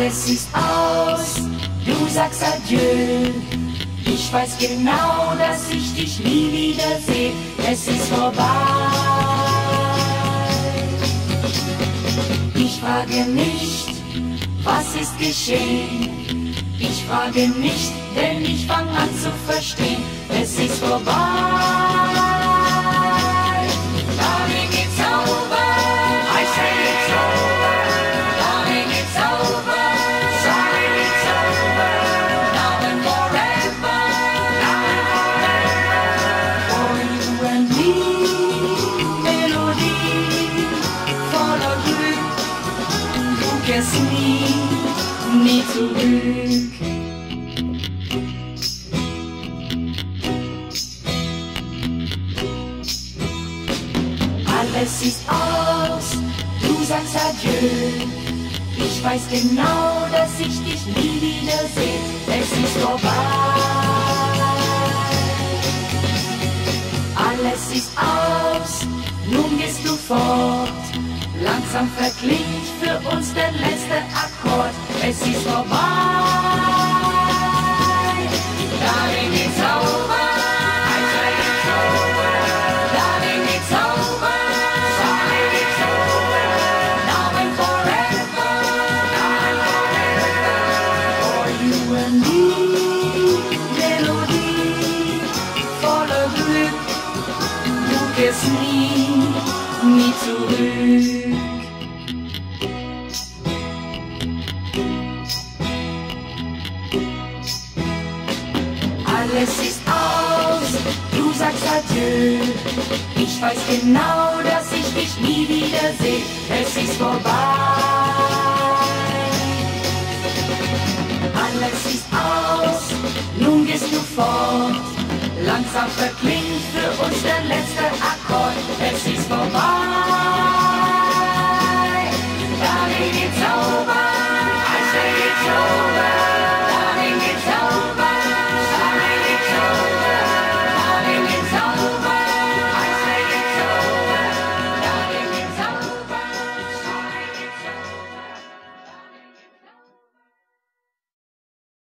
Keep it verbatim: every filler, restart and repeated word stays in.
Alles ist aus, du sagst Adieu. Ich weiß genau, dass ich dich nie wiedersehe. Es ist vorbei. Ich frage nicht, was ist geschehen? Ich frage nicht, denn ich fang an zu verstehen. Es ist vorbei. Darling, it's over. I say it's over. Darling, it's over. Sorry, it's over. Now and forever. Now and forever. For you and me, Melodie voller Glück. Du kehrst nie, nie zurück. Alles ist aus, du sagst Adieu. Ich weiß genau, dass ich dich nie wiedersehe. Es ist vorbei. Alles ist aus, nun gehst du fort. Langsam verklingt für uns der letzte Akkord. Es ist vorbei. Darling, it's over. I say it's over. Darling, it's over. Sorry, it's over. Now and forever. Now and forever. For you and me, Melodie voller Glück. Du kehrst nie, nie zurück. Alles ist aus, du sagst Adieu. Ich weiß genau, dass ich dich nie wiedersehe. Es ist vorbei. Alles ist aus, nun gehst du fort. Langsam verklingt für uns der letzte